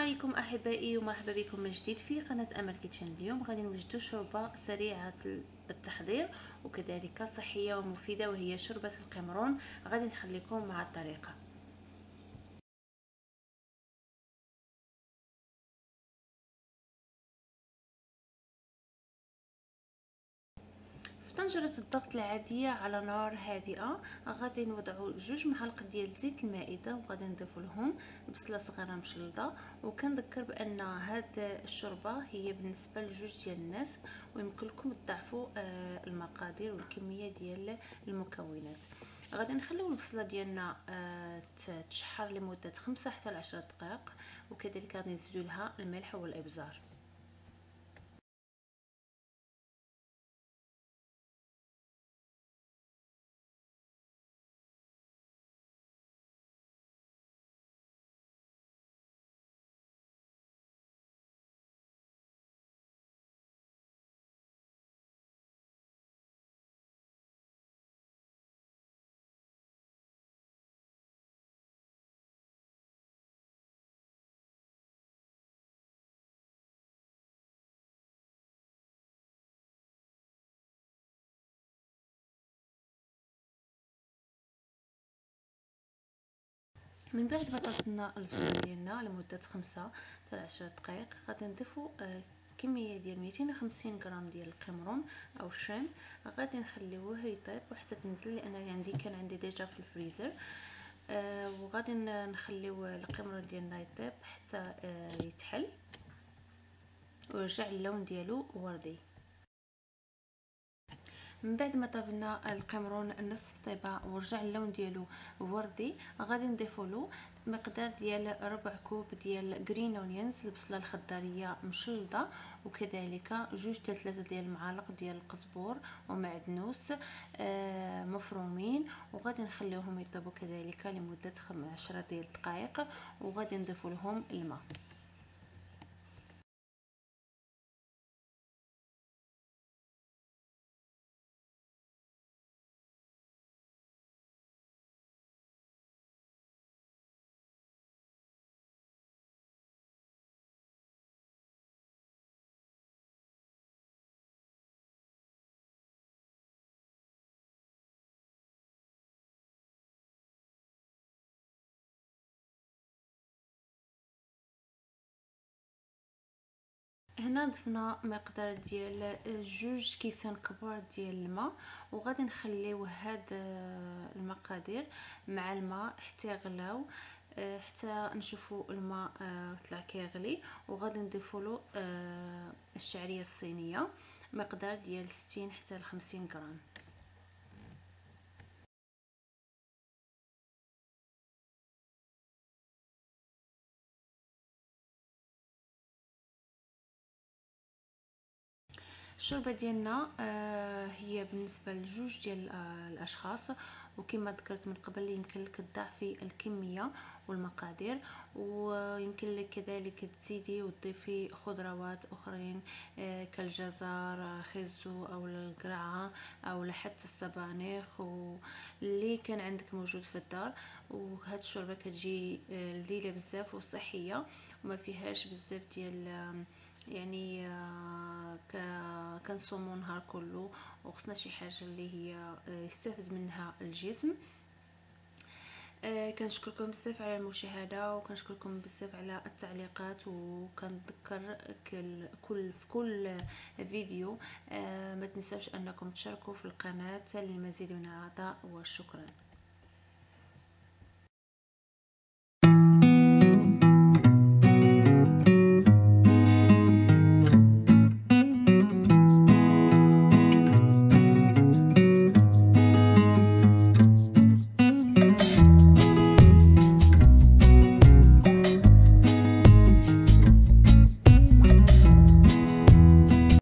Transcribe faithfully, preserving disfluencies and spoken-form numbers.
عليكم احبائي، ومرحبا بكم من جديد في قناه امل كيتشن. اليوم غادي نوجدوا شوربه سريعه التحضير وكذلك صحيه ومفيده، وهي شوربه القمرون. غادي نخليكم مع الطريقه. في طنجرة الضغط العادية على نار هادئة غادي نوضعوا جوج معالق ديال زيت المائدة، وغادي نضيف لهم بصله صغيره مشلضه. وكنذكر بان هاد الشوربه هي بالنسبه لجوج ديال الناس، ويمكن لكم تضاعفوا المقادير والكميه ديال المكونات. غادي نخليو البصله ديالنا تشحر لمده خمسة حتى عشرة دقائق، وكذلك غادي نزيدوا لها الملح والابزار. من بعد ما طبخنا البصل ديالنا لمده خمسة حتى عشرة دقائق، غادي نضيفوا كميه ديال مئتين وخمسين غرام ديال القمرون او الشريم. غادي نخليوه يطيب وحتى تنزل، لان عندي كان عندي ديجا في الفريزر. آه وغادي نخليو القمرون ديالنا يطيب حتى آه يتحل ويرجع اللون ديالو وردي. من بعد ما طابنا القمرون نصف طيبه ورجع اللون ديالو وردي، غادي نضيفوا له مقدار ديال ربع كوب ديال جرين اونيونز، البصله الخضاريه مشلضه، وكذلك جوج حتى ثلاثه ديال المعالق ديال القزبور ومعدنوس آه مفرومين، وغادي نخليوهم يطيبوا كذلك لمده عشرة ديال الدقائق، وغادي نضيفوا لهم الماء. هنا ضفنا مقدار ديال جوج كيسان كبار ديال الماء، وغادي نخليو هاد المقادير مع الماء حتى يغلاو، حتى نشوفوا الماء طلع كيغلي. وغادي نضيفوا له الشعريه الصينيه مقدار ديال ستين حتى خمسين غرام. الشوربه ديالنا آه هي بالنسبه لجوج ديال آه الاشخاص، وكما ذكرت من قبل يمكن لك تضاعفي الكميه والمقادير، ويمكن لك كذلك تزيدي وتضيفي خضروات اخرين آه كالجزر، خيزو او القرعه او حتى السبانخ واللي كان عندك موجود في الدار. وهاد الشوربه كتجي آه لذيذه بزاف وصحيه، وما فيهاش بزاف ديال آه يعني كنصومو نهار كله، وخصنا شي حاجه اللي هي يستافد منها الجسم. كنشكركم بزاف على المشاهده، وكنشكركم بزاف على التعليقات، وكنذكر كل في كل فيديو ما تنساوش انكم تشاركوا في القناه للمزيد من العطاء، وشكرا.